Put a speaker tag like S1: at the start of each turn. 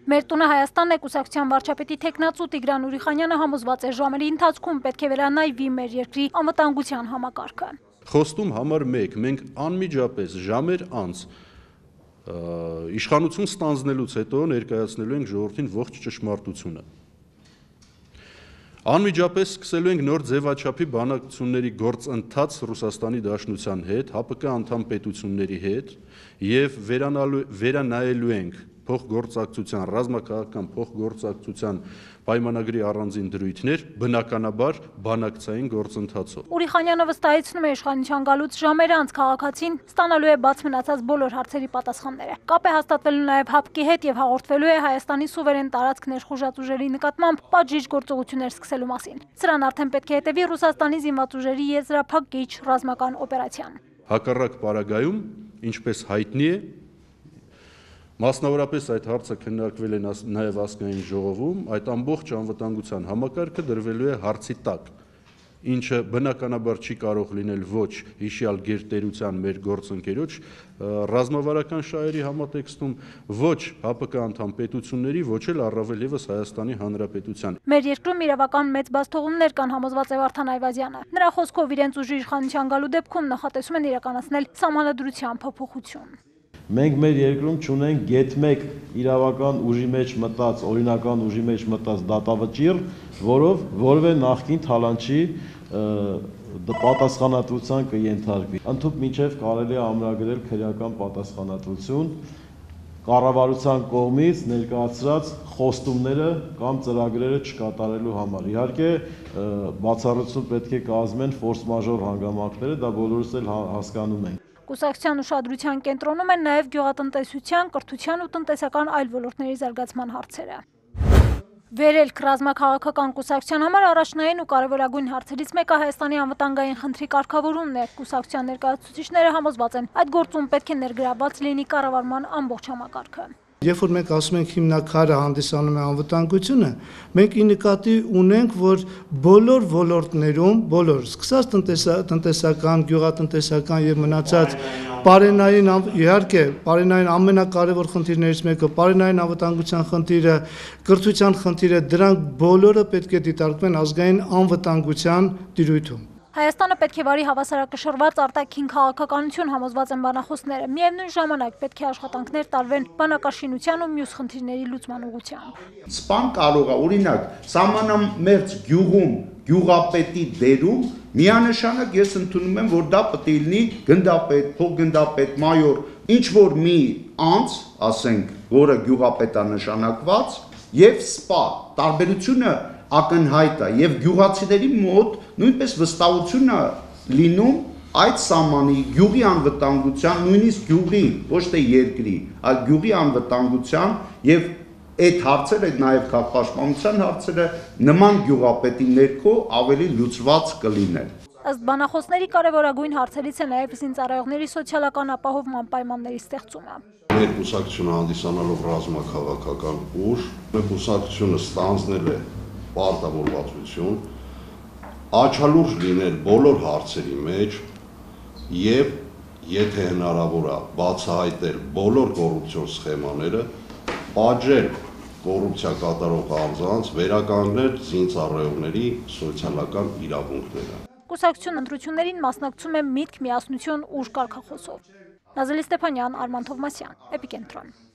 S1: Մեր տունը Հայաստանն է կուսակցության վարչապետի թեկնածու Տիգրան Ուրիխանյանը համոզված է ժամերի ընթացքում պետք է վերանայվի մեր երկրի անվտանգության համակարգը։
S2: Խոստում համար 1. Մենք անմիջապես ժամեր անց իշխանություն ստանձնելուց հետո ներկայացնելու ենք ժողովրդին ողջ ճշմարտությունը։ Անմիջապես սկսելու ենք նոր ձևաչափի բանակցությունների գործընթաց Ռուսաստանի Դաշնության հետ, ՀԱՊԿ անդամ պետությունների հետ եւ վերանայելու ենք փոխգործակցության, ռազմաքաղաքական փոխգործակցության պայմանագրի առանձին դրույթներ, բնականաբար բանակցային գործընթացով։
S1: Ուրիխանյանը վստահեցնում է իշխանության գալուց ժամեր անց քաղաքացին ստանալու է բաց մնացած բոլոր հարցերի պատասխանները։ Կապ է հաստատվելու նաև ՀԱՊԿ-ի հետ եւ հաղորդվելու է Հայաստանի սուվերեն տարածք ներխուժած ուժերի նկատմամբ պատժիչ գործողություններ սկսելու մասին։ Սրան արդեն պետք է հետևի Ռուսաստանի զինված ուժերի եզրափակիչ ռազմական օպերացիան։
S2: Հակառակ պարագայում, ինչպես հայտնի է, մասնավորապես այդ հարցը քննարկվել է նաև ազգային ժողովում, այդ ամբողջ անվտանգության համակարգը դրվելու է հարցի տակ, ինչը բնականաբար չի կարող լինել ոչ հիշյալ գերտերության մեր գործընկերոջ ռազմավարական շահերի համատեքստում, ոչ ՀԱՊԿ անդամ պետությունների, ոչ էլ առավել ևս Հայաստանի Հանրապետության։
S1: Մեր երկրում իրավական մեծ բացթողումներ կան, համոզված է Վարդան Այվազյանը։ Նրա խոսքով իրենց ուժի իշխանության գալու դեպքում նախատեսում են իրականացնել սահմանադրության փոփոխություն։
S3: Մենք մեր երկրում չունենք գեթ-1 իրավական ուժի մեջ մտած, օրինական ուժի մեջ մտած դատավճիռ, որով որևէ նախկին թալանչի պատասխանատվության կենթարկվի։ Ընդհուպ մինչև կարելի է ամրագրել քրեական պատասխանատվություն կառավարության կողմից ներկայացրած խոստումները կամ ծրագրերը չկատարելու համար։ Իհարկե, բացառություն պետք է կազմեն ֆորս մաժոր հանգամանքները, դա բոլորս էլ հասկանում ենք։
S1: Կուսակցության ուշադրության կենտրոնում են նաև գյուղատնտեսության, կրթության ու տնտեսական այլ ոլորտների զարգացման հարցերը։ Վերելք ռազմաքաղաքական կուսակցության համար առաջնային ու կարևորագույն հարցերից մեկը Հայաստանի անվտանգային խնդրի կարգավորումն է։ Կուսակցության ներկայացուցիչները համոզված են, այդ գործում պետք է ներգրավված լինի կառավարման ամբողջ համակարգը։
S4: Երբ որ մենք ասում ենք հիմնաքարը հանդիսանում է անվտանգությունը, մենք ի նկատի ունենք, որ բոլոր ոլորտներում, սկսած տնտեսական, գյուղատնտեսական եւ մնացած պարենային, իհարկե, պարենային ամենակարևոր խնդիրներից մեկը պարենային անվտանգության խնդիրը, կրթության խնդիրը, դրանք բոլորը պետք է դիտարկվեն ազգային անվտանգության տիրույթում։
S1: Հայաստանը պետք է վարի հավասարակշռված արտաքին քաղաքականություն, համոզված են բանախոսները։ Միևնույն ժամանակ պետք է աշխատանքներ տարվեն բանակաշինության ու մյուս խնդիրների լուծման ուղղությամբ։
S5: Սպան կարող է, օրինակ, սահմանամերձ գյուղում գյուղապետի դերում միանշանակ ես ընդունում եմ, որ դա պետք է լինի գնդապետ, փոխգնդապետ, մայոր, ինչ որ մի անձ, ասենք, որը գյուղապետ է նշանակված, եւ սպա տարբերությունը ակնհայտ է եւ գյուղացիների մոտ նույնպես վստահություն է լինում այդ սահմանի գյուղի անվտանգության, նույնիսկ գյուղի, ոչ թե երկրի, այլ գյուղի անվտանգության եւ այդ հարցերը, նաեւ քաղաքապաշտպանության հարցերը նման գյուղապետի ներքո ավելի լուծված կլինեն։
S1: Ըստ բանախոսների կարևորագույն հարցերից է նաև զինծառայողների սոցիալական ապահովման պայմանների ստեղծումը։
S6: Մեր կուսակցությունը հանդիսանալով ռազմաքաղաքական ուժ, մեր կուսակցությունը ստանձնել է պարտավորվածություն աչալուրջ լինել բոլոր հարցերի մեջ եւ եթե հնարավոր է բացահայտել բոլոր կոռուպցիոն սխեմաները, պատժել կոռուպցիա կատարող անձանց, վերականգնել զինծառայողների սոցիալական իրավունքները։
S1: Կուսակցություն ընտրություններին մասնակցում է միտք, միասնություն, ուժ կարգախոսով։ Նազելի Ստեփանյան, Արման Թովմասյան, Էպիկենտրոն։